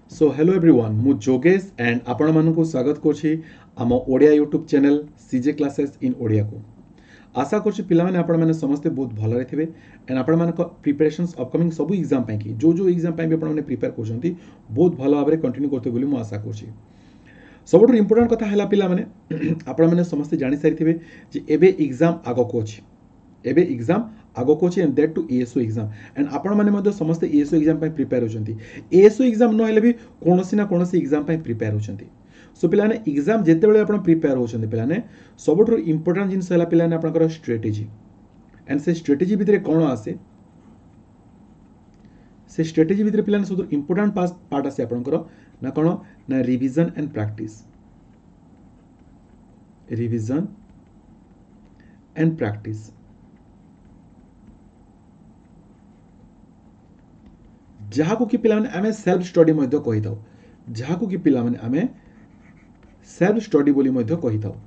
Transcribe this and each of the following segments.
So hello everyone मु जोगेश and आपण मानक स्वागत करछि आम Odia YouTube channel CJ classes in Odia को। आशा करछि पिला माने आपण माने समस्त बहुत भल रहिथिबे एंड आपण मानक प्रिपरेशंस अपकमिंग सब एग्जाम पई की जो एग्जाम पई भी आपण माने प्रिपेयर करछंती बहुत भल भाबरे कंटिन्यू करते बोली मु आशा करछि। सबुठ इंपोर्टेंट कथा हैला पिला माने आपण माने समस्त जानि सारिथिबे जे एबे एग्जाम आगो को अछि एबे एग्जाम आगो को अछि and that too ASO exam and आपण माने मध्ये समस्त एएसओ एग्जाम पई प्रिपेयर होचंती। एएसओ एग्जाम न हेले भी कोनोसी ना कोनोसी एग्जाम पई प्रिपेयर होचंती। सो पिलाने एग्जाम जेते बेले आपण प्रिपेयर होचंती पिलाने सबुठ इंपोर्टेंट जिंस हैला पिलाने आपनकर स्ट्रेटेजी एंड से स्ट्रेटेजी भितरे कोन आसे से स्ट्रेटेजी भितरे पिलाने सबुठ इंपोर्टेंट पार्ट आसे आपनकर ना कोन ना revision and practice revision and practice जहाँ को कि पिला माने आमे सेल्फ स्टडी मध्ये कहि थाउ जहाँ को कि पिला माने आमे सेल्फ स्टडी बोली मध्ये कहि थाउ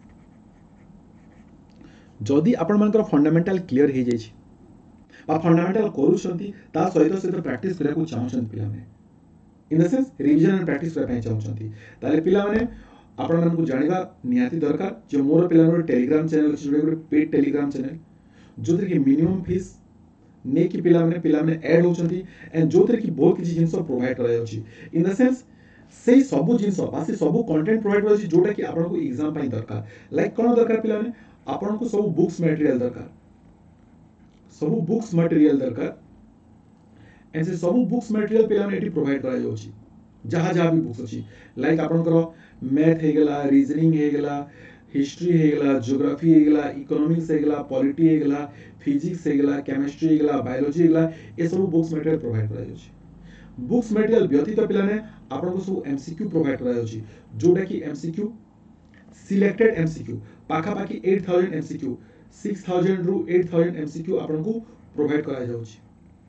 जदि आपण मानकर फंडामेंटल क्लियर हे जाय छी बा फंडामेंटल करूछंती ता सहित सहित प्रैक्टिस करा को चाहछंती पिला माने in the sense revision and practice करा पय चाहछंती ताले पिला माने आपण मान को जानिबा नियाती दरकार जे मोर पिला माने टेलीग्राम चैनल अछि जोडे पेड टेलीग्राम चैनल जोथि कि मिनिमम फीस ने कि पिला माने ऐड होचंती एंड जोथि कि बहुत किछि जिंस प्रोवाइड कराय अछि इन द सेंस से सब जिंस बासे सब कंटेंट प्रोवाइड कराय अछि जोटा कि आपण को एग्जाम पय दरकार लाइक कोन दरकार पिला माने आपण को सब बुक्स मटेरियल दरकार सब बुक्स मटेरियल दरकार एंड से सब बुक्स मटेरियल पिला माने एटी प्रोवाइड कराय अछि जहाँ जहाँ भी बुक्स अछि लाइक आपनकर मैथ हे गेला रीजनिंग हे गेला हिस्ट्री हे गेला ज्योग्राफी हे गेला इकोनॉमिक्स हे गेला पॉलिटी हे गेला फिजिक्स हे गेला केमिस्ट्री हे गेला बायोलॉजी हे गेला ए सब बुक्स मटेरियल प्रोवाइड कराय अछि बुक्स मटेरियल व्यतीत पिलाने आपन को सब एमसीक्यू प्रोवाइड कराय अछि जोटा कि एमसीक्यू सिलेक्टेड एमसीक्यू पाखा पाखी 8000 एमसीक्यू 6000 रु 8000 एमसीक्यू आपन को प्रोवाइड कराय जाउछि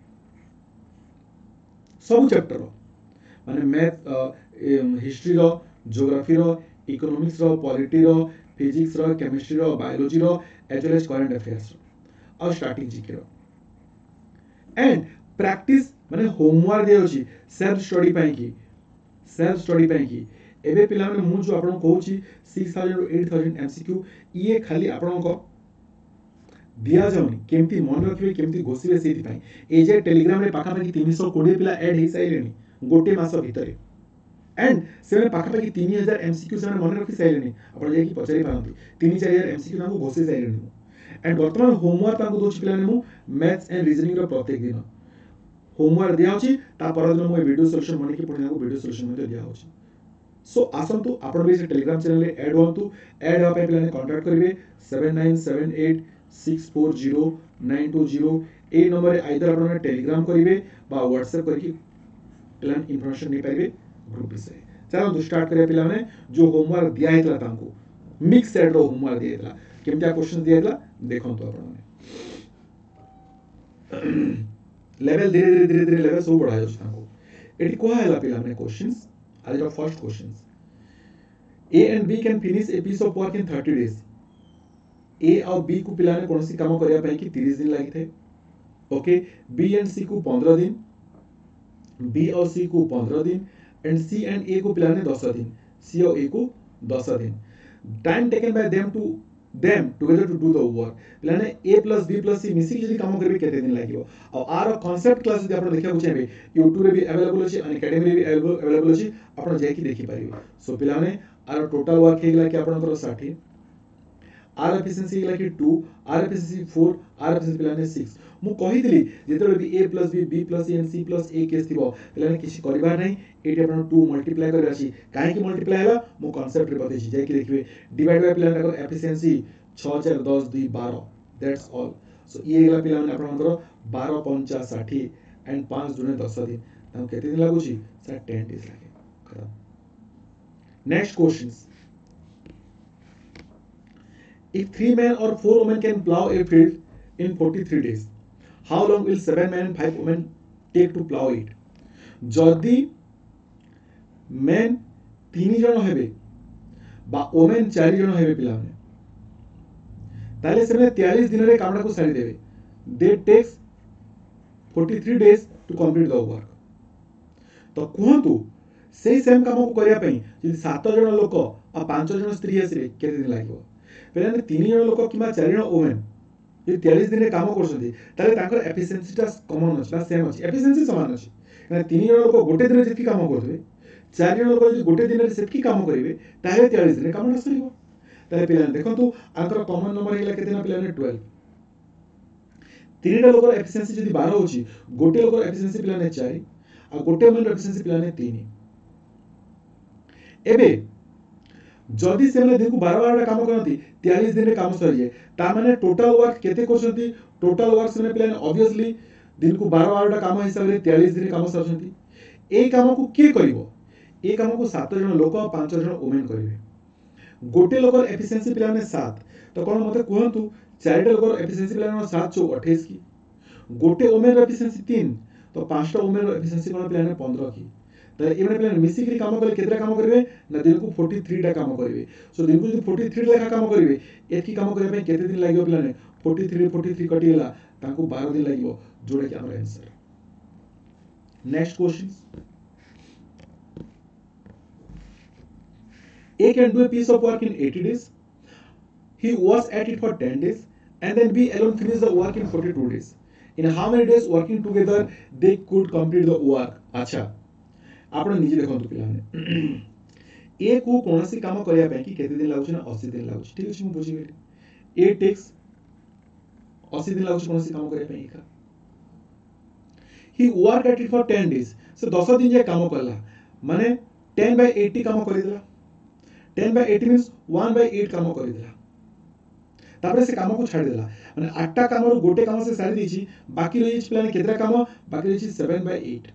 सब चैप्टर माने मैथ हिस्ट्री रो ज्योग्राफी रो इकोनॉमिक्स रो पॉलिटी रो फिजिक्स रो केमिस्ट्री रो बायोलॉजी रो as well as current affairs रो और स्टार्टिंग जीके रो एंड प्रैक्टिस माने होमवर्क दे अछि सेल्फ स्टडी पई की एबे पिला माने मु जो आपन कहूची 6000 टू 8000 एमसीक्यू ये खाली आपन को दिया जाउनी केमती मन रखिबे केमती घोषिबे सेति पई ए जे टेलीग्राम रे पाखा पाखी 320 पिला ऐड हे साइलेनी गोटे मास भितरे एंड से पाखा पाखी 3000 एमसीक्यू से मन रखि साइलेनी आपण जे कि पचरी पारंती 3-4000 एमसीक्यू तांको घोषि साइलेनी एंड वर्तमान होमवर्क तांको दोछि पिला ने मु मैथ्स एंड रीजनिंग रो प्रत्येक दिन होमवर्क दिया होछि ता पर दिन मु वीडियो सॉल्यूशन माने कि पुणी को वीडियो सॉल्यूशन मध्ये दिया होछि सो आसंतु आपण भी टेलीग्राम चैनल रे ऐड होंतु ऐड होपे पिला ने कांटेक्ट करिवे 7978640920 ए नंबर रे आइदर आपण टेलीग्राम करिवे बा व्हाट्सएप करके प्लान इंफॉर्मेशन नै पाइबे ग्रुप विषय चलो तो स्टार्ट करिया पिला ने जो होमवर्क दिया हेतला तांको मिक्स सेट रो होमवर्क दिया हेतला केमता क्वेश्चन दिया हेतला देखंतु आपण लेवल धीरे लेवल सब बढ़ा जाउछ तांको एटी कोहा हैला पिला ने क्वेश्चंस आज the first questions A and B can finish a piece of work in 30 days A और बी को पिला ने कोनसी काम करिया पई कि 30 दिन लागि थे ओके बी एंड सी को 15 दिन बी और सी को 15 दिन एंड सी एंड ए को पिला ने 10 दिन सी और ए को 10 दिन time taken by them together to do the work पिला ने a plus b plus c मिसी जदी काम करबे केते दिन लागिवो और आर कांसेप्ट क्लास जदी आपण देखिया चाहबे YouTube रे भी अवेलेबल अछि अन एकेडमी रे भी अवेलेबल अछि आपण जाय कि देखि पारिबे सो पिला ने आर टोटल वर्क हे गेला कि आपनकर 60 आर एफिशिएंसी गेला कि 2 आर एफिशिएंसी 4 आर एफिशिएंसी पिला ने 6 मु कहितली जेतले भी a plus b b plus c and c plus a case थिबो पिला ने किछि करबा नै एटी आपण 2 मल्टीप्लाई कर अछि काहे कि मल्टीप्लाई हला मु कांसेप्ट रे बतेछि जाय कि देखिबे डिवाइड बाय पिला ने एफिशिएंसी 6 4 10 2 12 दैट्स ऑल सो ये गेला पिला ने आपनकर 12 5 60 एंड 5 दुने 10 दिन त केते दिन लागुची सर 10 डेज लागे खत्म next questions If 3 men or 4 women can plow a field in 43 days, how long will 7 men and 5 women take to plow it? जदि men 3 जन हेबे बा women 4 जन हेबे पिला ने ताले से 43 दिन रे कामडा को सारी देबे they takes 43 days to complete the work तो कहंतु से सेम काम को करिया पई यदि 7 जण लोक आ 5 जण स्त्री आसे केते दिन लागो पहले 3 जण लोक किबा 4 जण वुमेन ये 43 दिन काम करछथि ताले ताकर एफिशिएंसी टा कॉमन अछि बा सेम अछि एफिशिएंसी समान अछि माने 3 जण लोक गोटे दिन जेति काम करथि 4 जण लोक यदि गोटे दिन रे सेति काम करिवे ताले 43 दिन काम नसरिबो ताले पिला देखंतु आंकर कॉमन नंबर हेला केते ना पिला 12 तीनटा लोकर एफिशिएंसी जदि 12 होची गोटे लोकर एफिशिएंसी पिला 4 आ गोटे मन एफिशिएंसी पिला 3 एबे जदि से दिन को 12 काम करती 43 दिन काम सरी जाए ता माने टोटल वर्क केते करछंती टोटल वर्क से पिला ऑब्वियसली दिन को 12 काम हिसाब रे 43 दिन काम सरछंती ए काम को के करिवो ए काम को 7 जण लोक 5 जण वुमेन करिवे गोटे लोकर एफिशिएंसी पिला 7 तो कोन मते कहंतु चारिटा लोकर एफिशिएंसी पिला 7 चो 28 की गोटे वुमेन एफिशिएंसी 3 तो 5टा वुमेन एफिशिएंसी कोन पिला 15 की तो एमने पिला मिसिकरी काम कले केतरा काम करिवे ना दिन को 43 टा काम करिवे सो दिन को 43 लेखा काम करिवे एकी काम करे पे केते दिन लागियो पिला 43 कटिला ताको 12 दिन लागियो जोड़े के हमर answer next question A can do a piece of work in 80 days. He was at it for 10 days and then B alone finished the work in 42 days. In how many days working together they could complete the work? अच्छा आपण निजे देखंतु पिलाने ए को कोनसी काम करिया पे कि केते दिन लागुछ ना 80 दिन लागुछ ठीक अछि मु बुझि गेली ए टेक्स 80 दिन लागुछ कोनसी काम करिया पे का he worked at it for 10 days so 10 दिन जे काम करला माने 10/80 काम करिदला 10/80 means 1/8 काम करिदला तापर से काम को छाडी देला माने 8टा काम रो गोटे काम से सारी देछि बाकी रहि प्लान केतरा काम बाकी रहि 7/8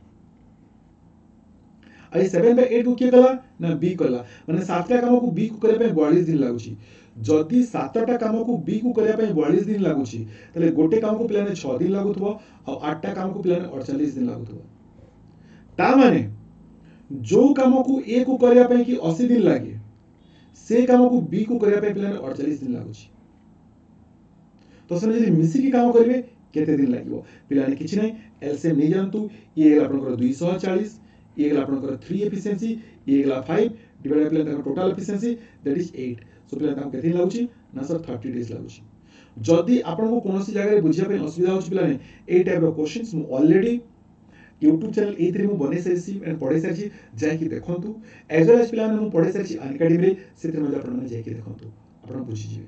आई 7/8 को के कला ना बी कला माने 7टा काम को बी को करे पे 42 दिन लागुछि जदि 7टा काम को बी को करे पे 42 दिन लागुछि तले गोटे काम को प्लान 6 दिन लागुथबो और 8टा काम को प्लान 48 दिन लागुथबो ता माने जो काम को ए को करिया पे कि 80 दिन लागे से काम को बी को करिया पे प्लान 48 दिन लागुछि तो सने यदि मिसी की काम करिवे केते दिन लागिवो पिलाने किछि नै एलसीएम नै जानतु ये आपनकर 240 ये आपनकर 3 एफिशिएंसी ये 5 divide by total efficiency that is 8 so पिला काम केते लागुछि ना सर 30 डेज लागुछि जदि आपन को कोनोसी जगह रे बुझिया पे असुविधा होछि पिलाने ए टाइप रो क्वेश्चंस मु ऑलरेडी YouTube चैनल ए3 मु बने सरछि एंड पढे सरछि जाय कि देखंतु एज वेल एज पिलाने मु पढे सरछि अनअकैडमी रे सेते मध्ये आपन माने जाय कि देखंतु आपन बुझि जिवे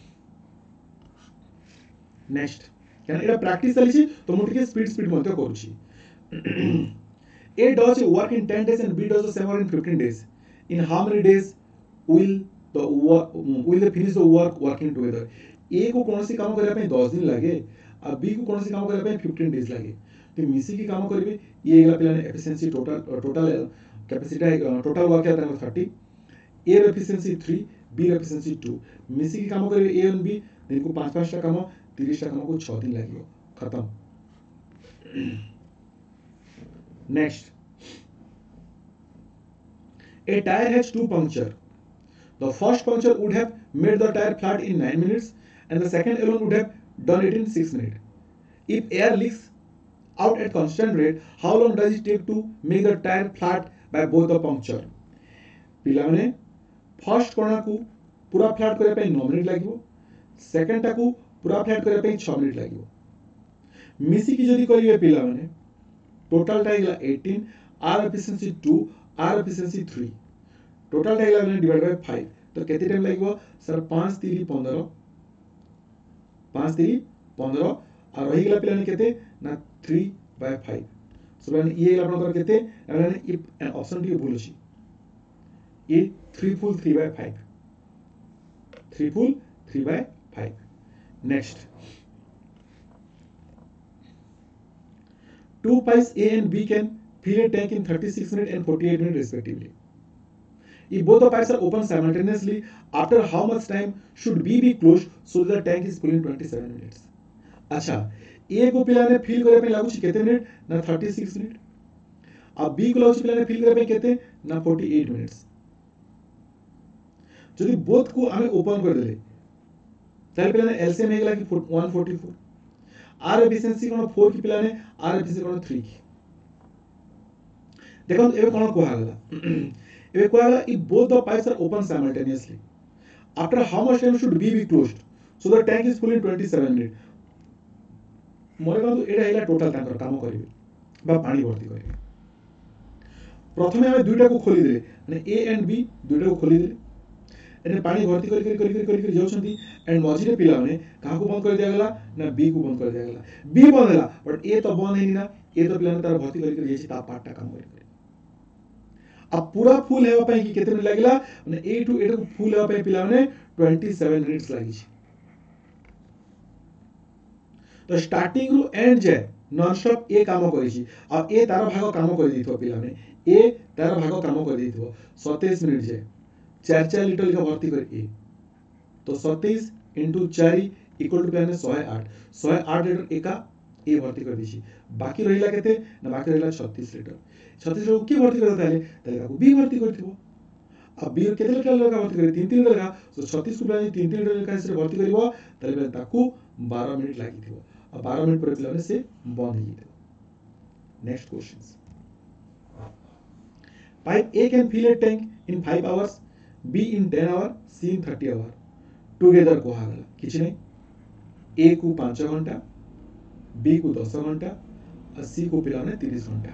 नेक्स्ट कैन एटा प्रैक्टिस चलिछि तो मु टिके स्पीड मध्ये करूछि A does a work in 10 days and B does the same work in 15 days. In how many days will they finish the work working together? A को कौन सी काम करने पे 10 दिन लगे और B को कौन सी काम करने पे 15 डेज लगे तो मिसी की काम करिवे ये एगला पिलाने efficiency total capacity total work है 30 A एफिशिएंसी 3 B एफिशिएंसी 2 मिसी की काम करिवे A और B दिन को 5 टा काम 30 टा काम को 6 दिन लागियो खत्म Next, a tire has 2 punctures. The first puncture would have made the tire flat in 9 minutes and the second alone would have done it in 6 minutes. If air leaks out at constant rate, how long does it take to make the tire flat by both the puncture? पिलाने first कोना को पूरा flat करे पे 9 minute लागिवो second टा को पूरा flat करे पे 6 मिनिट लागिवो मिसी की जदी करिवे पिलाने टोटल टाइला 18 आर एफिशिएंसी 2 आर एफिशिएंसी 3 टोटल टाइला डिवाइड बाय 5 तो केते टाइम लागो सर 5 3 15 5 3 15 और रही गेला पिलाने केते ना 3/5 सो माने ये आपन केते माने इफ ऑप्शन टी भूल अछि ये 3 full 3/5 3 full 3/5 next Two pipes A and B can fill a tank in 36 minutes and 48 minutes respectively. If both the pipes are open simultaneously, after how much time should B be closed so that the tank is full in 27 minutes? अच्छा, A को पिलाने fill करे पे लागू कितने minute ना 36 minute अब B को लागू पिलाने fill करे पे कितने ना 48 मिनट्स यदि बोथ को हमें ओपन कर देले ताले पिलाने एलसीएम हेगला कि 144 आर एफिशिएंसी कोन 4 की पिलाने आर एफिशिएंसी कोन 3 की देखो एबे कोन कोहा गला एबे कोहा गला if both the pipes are open simultaneously after how much time should B be closed so the tank is full in 27 minutes मोरे कहतु एटा हैला टोटल तांकर काम करिवे बा पानी भर्ती करिवे प्रथमे हम दुईटा को खोली देले माने ए एंड बी दुईटा को खोली देले एने पानी भर्ती करी जाउछंती एंड मझिरे पिला माने कहा को बंद कर दिया गला ना बी को बंद कर दिया गला बी बंद होला बट ए तो बंद हैनी ना ए तो पिला तार भर्ती करी जाइछि ता पार्टटा काम करी अब पूरा फुल हेवा पई कि केते मिनिट लागिला माने ए टू ए को फुल हेवा पई पिला माने 27 मिनिट्स लागि छि तो स्टार्टिंग रु एंड जाय नॉन स्टॉप ए काम करी छि आ ए तार भाग काम करी दिथो पिला माने ए तार भाग काम करी दिथो 27 मिनिट जाय 4 लीटर का भर्ती कर ए तो 27 × 4 इक्वल टू प्लान 108 लीटर एका ए भर्ती कर दिछि बाकी रहिला केते ना बाकी रहिला 36 लीटर 36 लीटर के भर्ती कर ताले ताले बी भर्ती करथिबो अब बी केते लीटर लगा भर्ती कर 3 लीटर का तो 36 को प्लान 3 लीटर का से भर्ती करबो ताले ताकू 12 मिनिट लागिथिबो अब 12 मिनिट पर प्लान से बंद हो जितो next questions pipe A can fill a tank in 5 hours B in 10 hours C in 30 hours together को हागला किछ नै A को 5 घंटा B को 10 घंटा और C को पिलाने 30 घंटा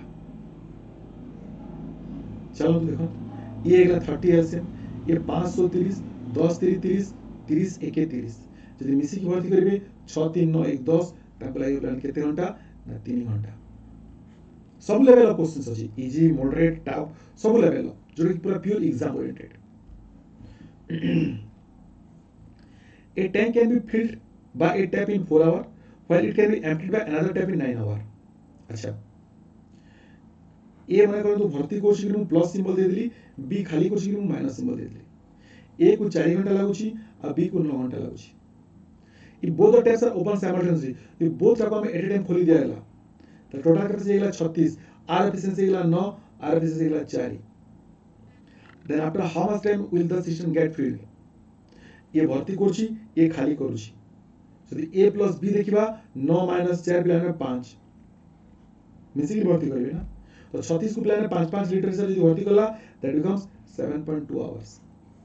चलो तो देखो ये एकला 30 एलसीएम ये 530 10 30 30 1 30 जदि मिसी की भर्ती करिवे 6 3 9 1 10 ताको लागि प्लान केते घंटा ना 3 घंटा सब लेवल ऑफ क्वेश्चंस अछि इजी मॉडरेट टफ सब लेवल जो कि पूरा pure exam oriented A tank can be filled by a tap in 4 hours, while it can be emptied by another tap in 9 hours. अच्छा ए माने करो तो भर्ती कोर्स कि प्लस सिंबल दे देली बी खाली कोर्स कि माइनस सिंबल दे देली ए को 4 घंटा लागुची आ बी को 9 घंटा लागुची if both the taps are open simultaneously if both tap में एट ए टाइम खोली दिया गला तो टोटल करते जाइला 36 आर एफिशिएंसी गला 9 आर एफिशिएंसी गला 4 then after how much time will the system get filled ये भर्ती करछि ये खाली करूछि यदि a + b देखिबा 9 - 4 प्लान में 5 मिसिकली भर्ती करिवे ना तो 36 को प्लान में 5 लीटर से यदि भर्ती करला दैट बिकम्स 7.2 आवर्स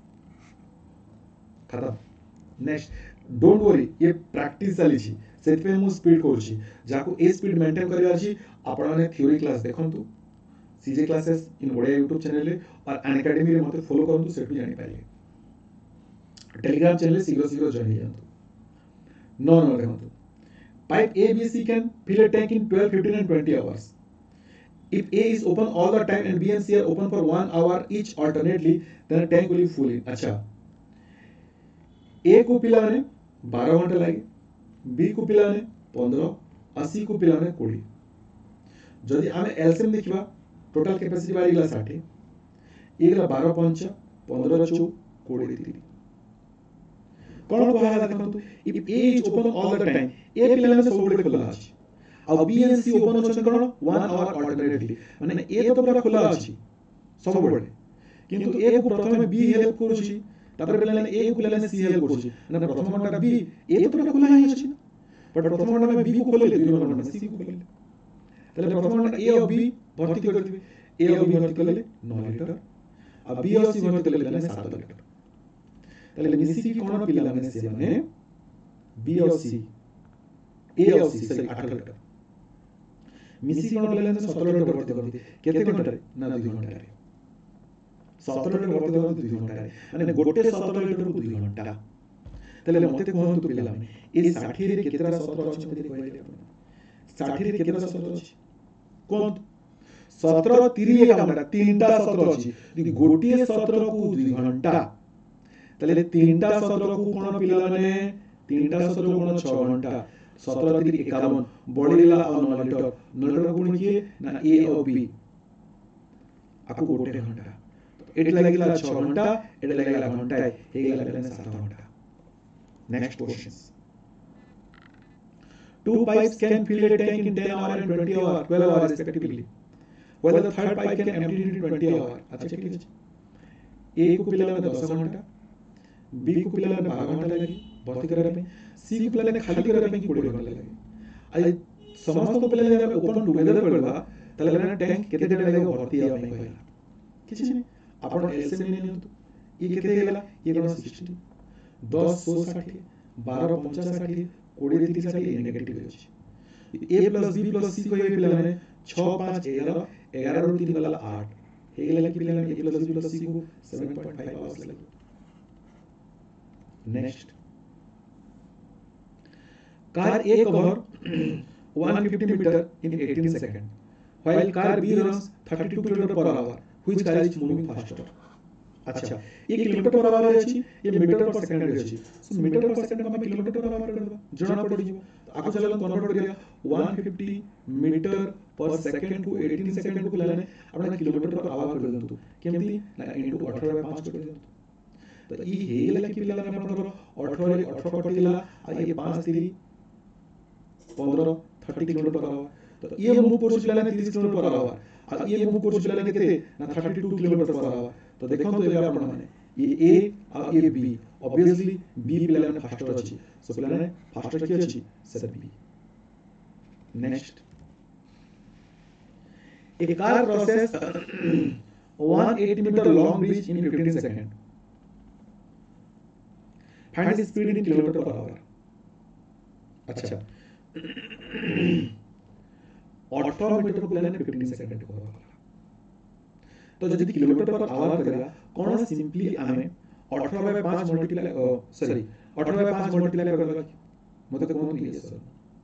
खत्म नेक्स्ट डोंट वरी ये प्रैक्टिस चली छी सेति पे मु स्पीड करछि जाको ए स्पीड मेंटेन करबा छी आपण माने थ्योरी क्लास देखंतु C J classes in Odia YouTube channel रे और अनअकैडमी रे मते फॉलो करंतु सेटु जानि पाइले टेलीग्राम चैनल शीघ्र जॉइन जानतु नो देखंतु pipe A B C can fill a tank in 12 15 and 20 hours if A is open all the time and B and C are open for 1 hour each alternately then the tank will be full in अच्छा A को पिला माने 12 घंटा लागे B को पिला माने 15 और C को पिला माने 20 जदि आमे एलसीएम देखिबा टोटल कैपेसिटी बारी गला 60 ये गला 12 5 15 4 20 3 कोन को हाला देखंतु if A is open all the time A पिला माने सब बडे खुला अछि और B and C ओपन होछन कोन 1 hour alternately माने A तो पूरा खुला अछि सब बडे किंतु A को प्रथमे B हेल्प करूछि तापर पिला A को पिला C हेल्प करूछि ना प्रथम घंटा B A तो पूरा खुला ही अछि बट प्रथम घंटा में B को खोले दुई घंटा में C को खोले तले प्रथम घंटा A और B भर्ती कर दिबे A और B भर्ती करले 9 लीटर अब B और C भर्ती करले 7 लीटर तले मिसी की कोन पिला माने से माने B और C A और C सॉरी 8 लीटर मिसी कोन पिला 17 लीटर भर्ती करते केते घंटा रे ना 2 घंटा रे 17 लीटर भर्ती करते 2 घंटा रे माने गोटे 17 लीटर को 2 घंटा तले मते कहंतु पिला माने ए 60 रे केतरा 17 अछि मते कहले आपण 60 रे केतरा 17 अछि कोन 17 30 घंटा तीनटा 17 अछि यदि गोटे 17 को 2 घंटा तले तीनटा 17 को कोन पिला माने तीनटा 17 कोन 6 घंटा 17 3 51 बढिला और 9 लीटर 9 लीटर गुण किए ना A और B आपको गोटे घंटा एट लागला 6 घंटा एट लागला घंटा हे लागला 7 घंटा next questions two pipes can fill a tank in 10 hours and 20 hours 12 hours respectively while the third pipe can empty it in 20 hours अच्छा ठीक है A को पिला में 10 घंटा B को पिला में 12 घंटा लगे भर्ती करने में C को पिला में खाली करने में 20 घंटा लगे आई समस्त को पिला में ओपन टुगेदर करबा তাহলে না ট্যাঙ্ক কেতে টাইম লাগবে ভর্তি হওয়া ପାଇଁ କହିଲା କିଛି ନାହିଁ ଆପଣ ଏଲସିଏମ ନେଇ ନିଅନ୍ତୁ ଇ କେତେ ହେଇଗଲା ଇ କଣ 60 10 16 60 12 50 60 20 30 60 ଏ ନେଗେଟିଭ ଅଛି a plus b plus c କହିବେ ପିଲାମାନେ 6 5 11 11 ରୁ 3 ଗଲା 8 ହେଇଗଲା କି ପିଲାମାନେ a plus b plus c को 7.5 आवर्स ଲାଗିବ next car A cover 150 meter in 18 seconds while car B runs 32 km per hour which car is moving faster अच्छा ये किलोमीटर पर आवर अछि ये मीटर पर सेकंड रे अछि so metre per second हम kilometre per hour करबा जणा पड़ी जीवो आको चलन कन्वर्ट करिया 150 मीटर पर सेकंड को 18 सेकंड को लाने आपण किलोमीटर पर आवर कर दंतु केमती ना इनटू 18 बाय 5 कर दंतु तो ये हेगला कि पिला आपण 18 रे 18 कटिला आ ये 5 3 15 30 किलोमीटर पर आवर तो ये मूव कोर्स पिला 30 किलोमीटर पर आवर आ ये मूव कोर्स पिला केते ना 32 किलोमीटर पर आवर तो देखो तो एबे आपण माने ये A और ये B ऑब्वियसली B पिला ने फास्टर अछि सो पिला ने फास्टर की अछि sir B next A car process 180 meter long bridge in 15 seconds find the speed in kilometer per hour अच्छा 18 मीटर को लेने 15 सेकंड को तो जदि किलोमीटर पर आवर करेगा कोन सिंपली आमे 18 by 5 multiply sorry 18 by 5 multiply करबा मते कोन की sir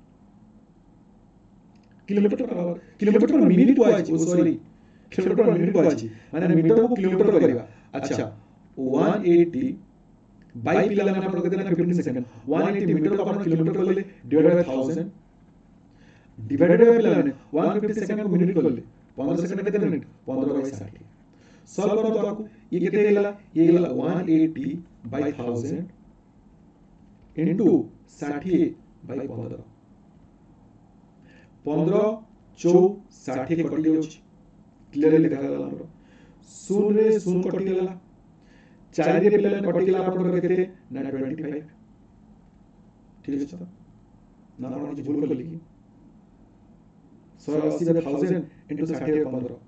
kilometre per hour kilometre per minute को आछि सॉरी किलोमीटर पर मिनिट को आछि माने मीटर को किलोमीटर करबा अच्छा 180 बाय पिला ने आपण कहते ना 15 सेकंड 180 मीटर को आपण किलोमीटर करले डिवाइडेड बाय 1000 डिवाइडेड बाय पिला ने 150 सेकंड को मिनिट करले 15 सेकंड केते मिनिट 15 बाय 60 सॉल्व करो तो आपको ये केते गेला ये गेला 180 बाय 1000 इनटू 60 बाय 15 15 4 60 कटि जाउछि क्लियरली देखा गेला हमरो 0 रे 0 कटि गेला 4 रे पिला कटि गेला आपण केते ना 25 ठीक है ना आपण जे भूल करली 180 बाय 1000 इनटू 60 बाय 15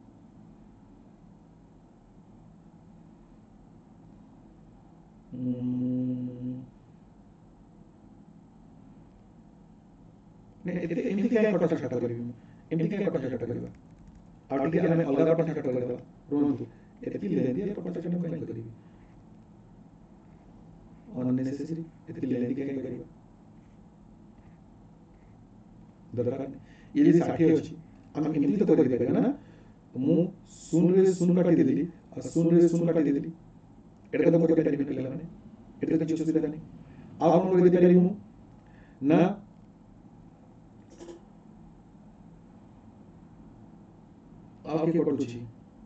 ने एमती क्या कटा छटा करबी एमती क्या कटा छटा करबा आ टिके हमें अलग कटा छटा करबा रोनतु एती लेंदी कटा छटा कहीं करबी अननेसेसरी एती लेंदी क्या करबा दरकार ये 60 अछि हम एमती तो कर देबे ना मु 0 रे 0 काटी देली आ 0 रे 0 काटी देली एटा तो कोटे टाइम पिला माने एटा तो किछु सुविधा नहीं आ हम कर दे पारी मु ना आपके कटुची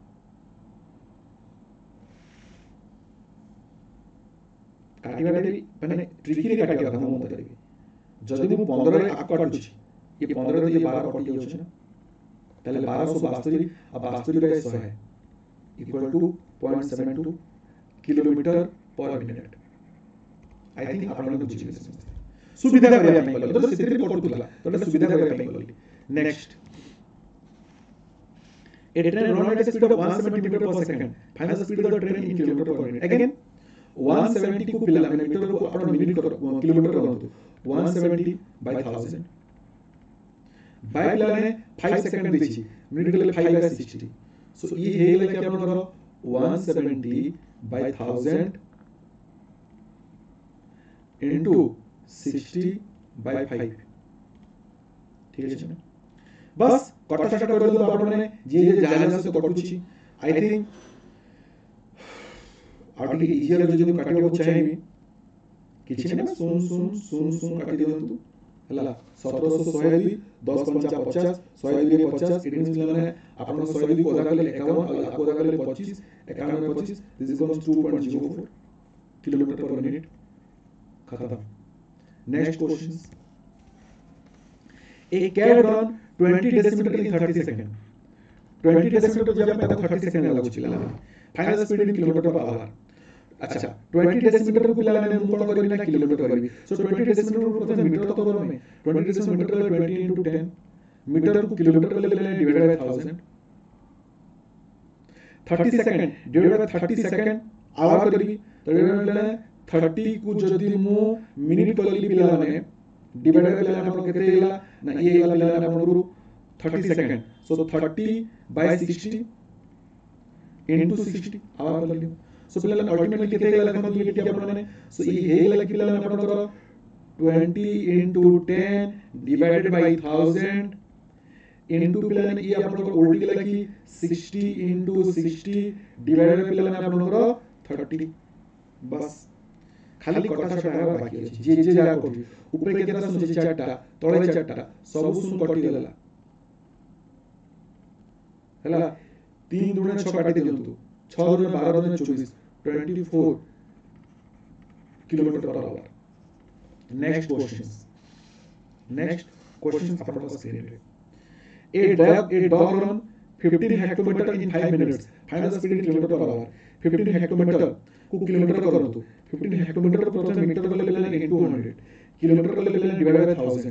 काटिबा रे माने ट्रिकी रे काटिबा हम मत करबी जदी मु 15 रे आक काटुची ये 15 रे ये 12 कटि होछ ना ताले 1272 आ 72 बाय 100 है equal to 0.72 kilometre per minute I think आपण लोग बुझि गेले सुविधा करिया ପାଇଁ कल तो सेतिर पडुतला तो सुविधा करिया ପାଇଁ कल next A train run at a speed of 170 meter per second. Find the speed of the train in kilometer per minute. Again, 170 को पिला मैंने मीटर को अपना मिनट करो किलोमीटर करो तो 170 by 1000. बाय पिला ने 5 सेकंड देछि मिनट के लिए 5 by 60. सो ये हेले कि आपण करो 170 by 1000 into 60 by 5. ठीक है ना बस कटा छटा कर दो आपण माने जे जहाज से कटुची आई थिंक आउट के इजियर जदी काटिबो चाहिबी किछि ना सुन सुन सुन सुन काटि देबंतु हला 1722 10 50 50 102 रे 50 इट मींस माने आपण 102 को आधा करले 51 आ को आधा करले 25 51 में 25 this is going 2.04 kilometre per minute खत्म next questions A cat run 20 decimeter in 30 seconds. 20 decimeter जब मैं 30 सेकंड लागू चिला final speed in kilometre per hour अच्छा 20 decimeter को पिला मैंने कोन करबी ना किलोमीटर करबी सो 20 decimeter को प्रथम मीटर तो करो मैं 20 decimeter 20 into 10 मीटर को किलोमीटर ले लेना divide by 1000 30 second divide by 30 second hour करबी तो ले 30 को जदी मु मिनिट करली पिला माने डिवाइड बाय पिला आपण केते हेला ना ये वाला पिला आपण गुरु 30 सेकंड सो 30 बाय 60 into 60 आवर करली सो पिला अल्टीमेटली केते हेला देखो ये टी आपण माने सो ये हेला पिला आपण करो 20 into 10 divided by 1000 into पिला ये आपण को उल्टी लगी 60 into 60 divided by पिला आपण को 30 बस खाली कटा छटा बाकी अछि जे जे जा कोठी ऊपर केतना सुन चारटा तळे चारटा सब सुन कटि देला हला 3 दुने 6 काटि दियंतु 6 दुने 12 दुने 24 24 kilometre per hour next question अपन स्क्रीन रे a dog run 15 hectometre in 5 minutes find the speed in kilometer per hour 15 hectometre को किलोमीटर करंतु 15 हेक्टोमीटर प्रथम मीटर को ले लेना into 100 किलोमीटर को ले लेना डिवाइड बाय 1000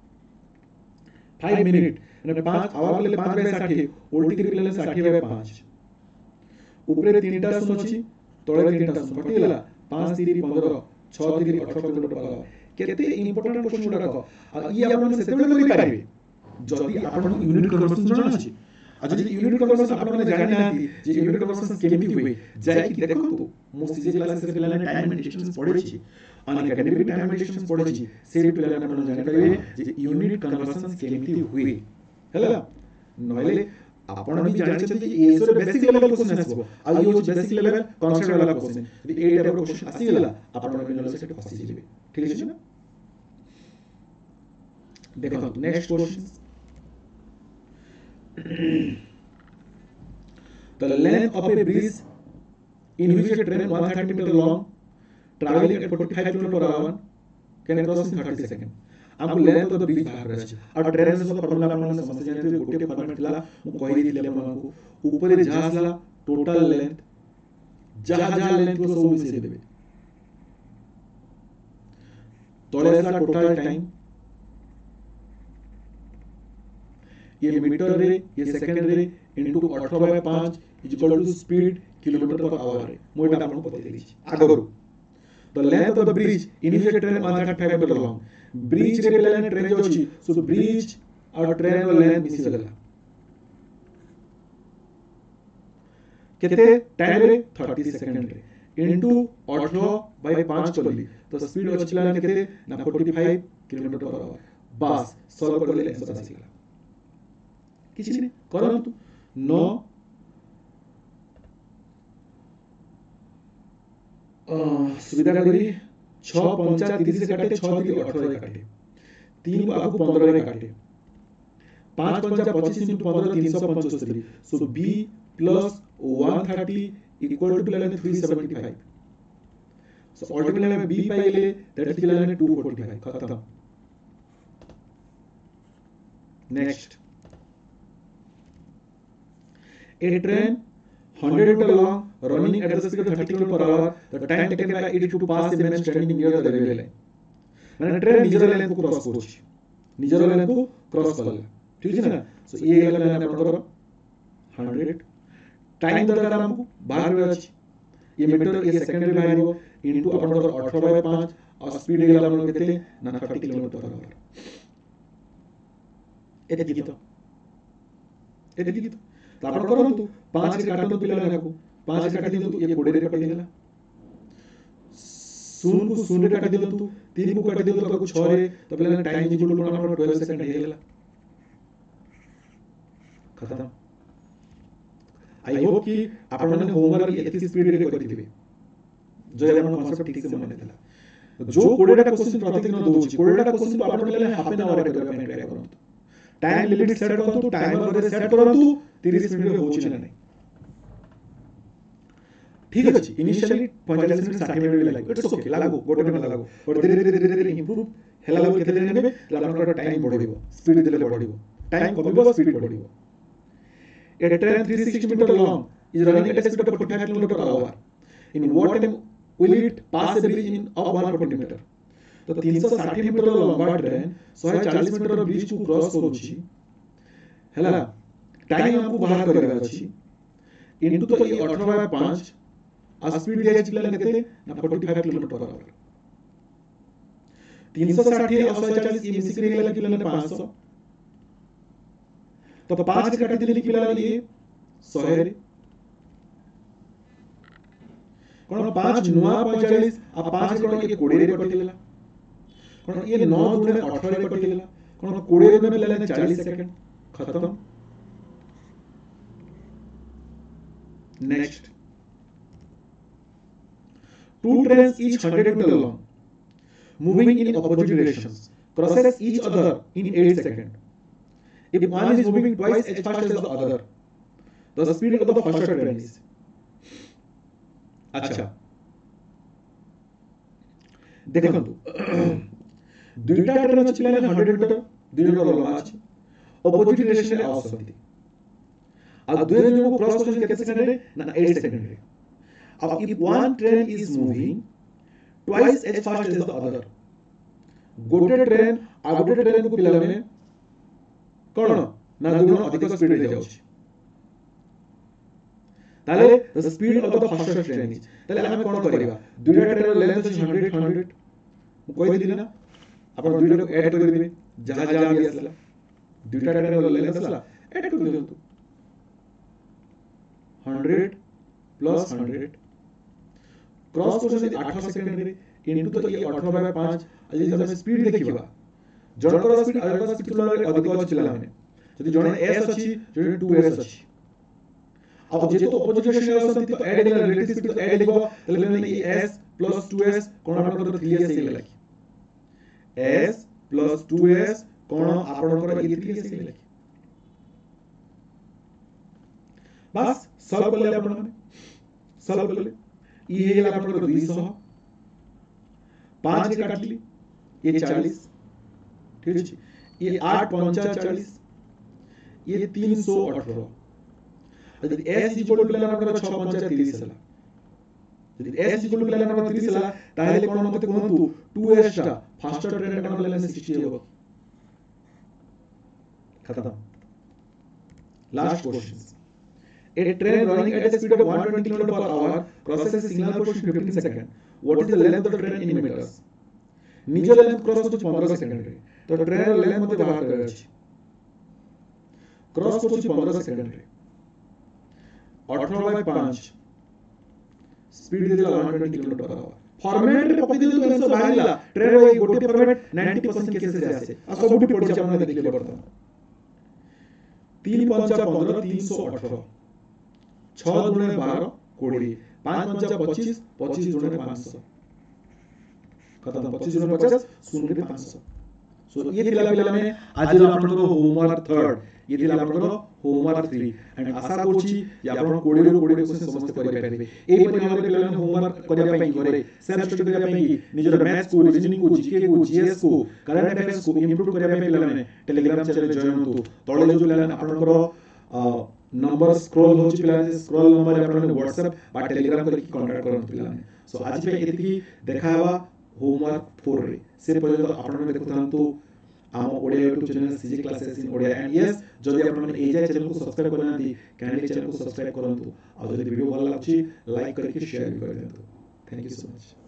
5 मिनिट અને 5 आवर ले 5 बाय 60 उल्टी कर ले 60 बाय 5 ऊपर तीनटा शून्य अछि तळे तीनटा शून्य कटिला 5 3 15 6 3 18 किलोमीटर पर आवर केते इंपोर्टेंट क्वेश्चन गुडा रख ये आपण सेतेबेले करि पारिबे जदि आपण यूनिट कन्वर्सन जणा अछि जदि यूनिट कन्वर्सन आपण माने जानि नांती जे यूनिट कन्वर्सन केमिति हुए जाय कि देखंतु मो सीजे क्लासेस रे पिलाने टाइम एंड डिस्टेंस पढै छी an academic time and distance पढै छी से पिलाने आपण जानि पाइबे जे यूनिट कन्वर्सन केमिति हुए हला नहले आपण भी जानि छथि ए सो बेसिक लेवल क्वेश्चन आसबो आ यो बेसिक लेवल कॉन्सेप्ट वाला क्वेश्चन यदि ए टाइप क्वेश्चन आसी गेला आपण नॉलेज से फसी जेबे ठीक अछि ना देखो next question the length of a bridge in which a train 130 meter long traveling at 45 km per hour can cross in 30 seconds हमको लेंथ ऑफ द ब्रिज बाहर रह छै और ट्रेन से फॉर्मूला अपन समझ जानते हो गोटे फॉर्मेट ला मु कहि दिले आपनको ऊपर जहाज ला टोटल लेंथ जहाज लेंथ को सब मिसे देबे तळे ला टोटल टाइम ये मीटर रे ये सेकंड रे into 18/5 is equal to speed kilometre per hour रे मोइटा आपन पते देली आगरु the length of the bridge in which train 135 metre long bridge रे पेलाने ट्रेन जो अछि सो ब्रिज और ट्रेन रो लेंथ मिसी गला केते टाइम रे 30 सेकंड रे इनटू 18/5 करली तो स्पीड अछि लाने केते ना 45 किलोमीटर पर आवर बस सॉल्व कर ले आंसर आसी गला किसी ने करंतु 9 सुविधा करी 6 5 30 से काटे 6 3 18 रे काटे 3 को आगु 15 रे काटे 5 5 25 into 15 375 so b plus 130 equal to 375 so ultimately में b पाइले दैट इज 245 खत्म next A train 100 meter long running at the speed of 30 km per hour the time taken by it to pass a man standing near the railway line माने train निजर line को cross करूची निजर line को cross करला ठीक है ना सो ये लाइन आपण कर 100 टाइम दरकार हमको बाहर में अछि ये मीटर ये सेकंड रे बाहर इनटू आपण कर 18/5 और स्पीड गेला आपण केते ना 30 किलोमीटर पर आवर एते की तो आपण करंतु 5 रे काटन पिला नाको 5 रे काटि दियंतु ये 20 रे काटि देला शून्य को शून्य रे काटि दियंतु 3 को काटि दियंतु आपको 6 रे तो पिला टाइम इक्वल टू आपण 12 सेकंड हे गेला खत्म आई होप कि आपण माने होमवर्क एति स्पीड रे करि दिबे जो आपण कांसेप्ट ठीक से मन देला जो 20 टा क्वेश्चन प्रतिदिन दोछि 20 टा क्वेश्चन तो आपण पिला हाफ एन आवर रे करबा ट्राई करंतु टाइम लिमिट सेट करंतु टाइमर रे सेट करंतु 30 मिनिट रे होछि ना नहीं ठीक अछि इनिशियली 45 मिनिट 60 मिनिट लागो इट्स ओके लागो गोटे में लागो और धीरे धीरे इंप्रूव हेला लेवल केते दिन नेबे आपनकर टाइम बढ़िबो स्पीड देले बढ़िबो टाइम कमिबो स्पीड बढ़िबो a train 360 metre long is running at a speed of 45 km per hour in what time will it pass a bridge in of 140 meter तो 360 मीटर लंबा ट्रेन 140 मीटर ब्रिज को cross करूची हैला time हमको बाहर करबा अछि इनटू तो ये 18/5 आ स्पीड दिया अछि पिला केते ना 45 किलोमीटर पर आवर 360 और 140 ये मिसिक रे गेला पिला 500 तो 5 रे काटी देली पिला ये 100 रे कोन 5 नुआ 45 आ 5 कोन ये 20 रे कटिला कोन ये 9 गुणे 18 रे कटिला कोन 20 गुणे पिला 40 सेकंड खत्म next two trains each 100 meter long moving in opposite directions crosses each other in 8 seconds if one is moving twice as fast as the other the speed of the faster train is अच्छा देखंतु दुईटा train अछि पिला 100 metre दुईटा लंबा अछि opposite direction रे आसंती आ दुई जन को क्रॉस करछन केते सेकंड रे ना 8 सेकंड रे अब if one train is moving twice as fast as the other गोटे ट्रेन आ गोटे ट्रेन को पिला माने कोन ना दुगुण अधिक स्पीड रे जाउछि ताले the speed of the faster train is ताले हम कोन करबा दुईटा ट्रेन लेंथ अछि 100 मु कहि दिली ना आपण दुईटा को ऐड कर दिबे जहां जहां भी असला दुईटा ट्रेन लेंथ असला ऐड कर दियंतु 100 प्लस 100 क्रॉस करछन 8 सेकंड रे इनटू तो ये 18/5 আজি हम स्पीड देखिबा जनकर स्पीड अगर स्पीड तुलना रे अधिक अछि पिला माने जदि जने s अछि जने 2s अछि अब जेतो ऑपोजिट डायरेक्शन असंती तो ऐड गेला रिलेटिव स्पीड तो ऐड लिखबो तले माने ये s + 2s कोन आपनकर 3s हेला कि s + 2s कोन आपनकर ये 3s हेला कि बस सॉल्व कर ले आपण माने सॉल्व कर ले ये हेला आपनकर 200 5 के काट ली ये 40 ठीक है ये 8 5 40 ये 318 यदि s इक्वल टू आपनकर 6 5 30 हला यदि s इक्वल टू आपनकर 30 हला ताहेले कोन मते कोनतु 2s टा फास्टर ट्रेन कोन लेले 60 हेबो खत्म last question A train running at a speed of 120 km per hour crosses a signal post in 15 seconds. What is the length of the train in meters? निजर length cross होची 15 second रे तो train रो length मते बाहर करे अछि cross होची 15 सेकंड रे 18/5 स्पीड दे दिला 120 km per hour फॉर्मेट रे पकि दियो तो आंसर बाहरला ट्रेन रो गोटे फॉर्मेट 90% केसेस रे आसे आ सबुटी पडछि आपण देखले बर्तमान 3 5 15 318 6 गुणे 12 20 5 5 25 25 गुणे 500 खत्म 25 गुणे 50 0 रे 500 सो ये थिला पिला माने आज रो आपनकर होमवर्क थर्ड ये थिला आपनकर होमवर्क 3 एंड आशा करछि जे आपण 20 रो 20 क्वेश्चन समस्त करि पारिबे एई परि हमरे पिला माने होमवर्क करिया पई घरे सेल्फ स्टडी करिया पई निजर मैथ्स को रीजनिंग को जीके को जीएस को करंट अफेयर्स को इंप्रूव करिया पई पिला माने टेलीग्राम चैनल जॉइन होतु तळे जो पिला आपनकर नंबर स्क्रॉल होची पिला स्क्रॉल नंबर आपण व्हाट्सएप बा टेलीग्राम करी कांटेक्ट करन पिला सो आज पे एतिकी देखावा होमवर्क 4 रे से पर्यंत आपण देखुथांतु आम Odia YouTube channel C G classes in Odia and yes जदि आपण एजा चैनल को सब्सक्राइब करनांती काइंडली चैनल को सब्सक्राइब करंतु और जदि वीडियो भल लागछि लाइक करके शेयर भी कर देंतु थैंक यू सो मच।